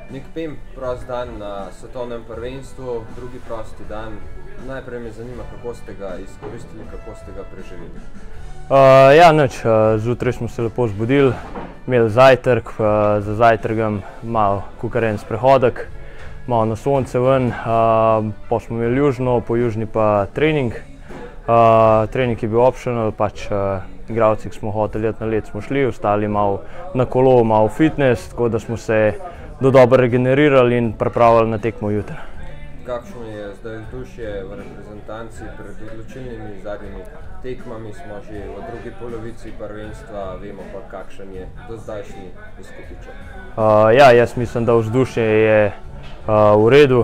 Nek Pem, prost dan na svetovnem prvenstvu, drugi prosti dan. Najprej me zanima, kako ste ga izkoristili, kako ste ga preživeli. Ja, nič. Zjutraj smo se lepo zbudili, imeli zajtrk, za zajtrkom malo kakor en sprehodek, malo na sonce ven, pa smo imeli južno, po južni pa trening. Trening je bil optional, pač igralci, ki smo hoteli iti na led, smo šli, ostali malo na kolo, malo fitness, tako da smo se dobro regenerirali in pripravili na tekmo jutri. Kakšno je zdaj vzdušje v reprezentanci pred odločilnimi zadnjimi tekmami? Smo že v drugi polovici prvenstva, vemo pa, kakšen je dozdajšnji izkupiček. Ja, jaz mislim, da vzdušje je v redu.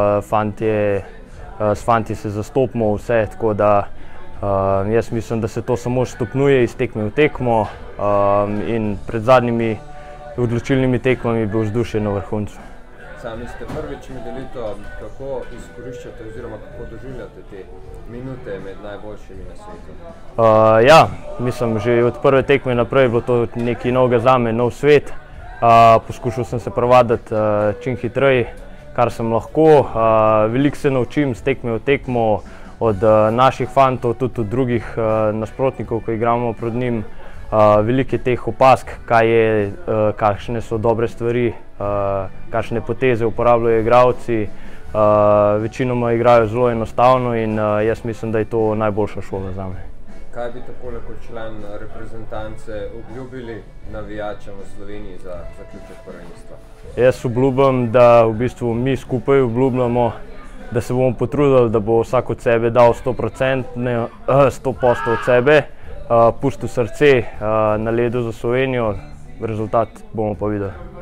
S fanti se zastopimo vse, tako da jaz mislim, da se to samo stopnjuje iz tekme v tekmo in pred zadnjimi odločilnimi tekmami bo vzdušje na vrhuncu. Sami ste prvič med elito, kako izkoriščate oziroma kako doživljate te minute med najboljšimi na svetu? Ja, mislim, že od prve tekme naprej je bilo to nekaj novega zame, nov svet. Poskušal sem se privaditi čim hitreje, kar sem lahko. Veliko se naučim s tekme v tekmo od naših fantov, tudi od drugih nasprotnikov, ko igramo proti njim. Veliko je teh opazk, kakšne so dobre stvari, kakšne poteze uporabljajo igralci. Večinoma igrajo zelo enostavno in jaz mislim, da je to najboljša šola zame. Kaj bi takole kot član reprezentance obljubili navijačem v Sloveniji za zaključek prvenstva? Jaz obljubim, da v bistvu mi skupaj obljubljamo, da se bomo potrudili, da bo vsak od sebe dal 100% od sebe, pustil srce na ledu za Slovenijo, rezultat bomo pa videli.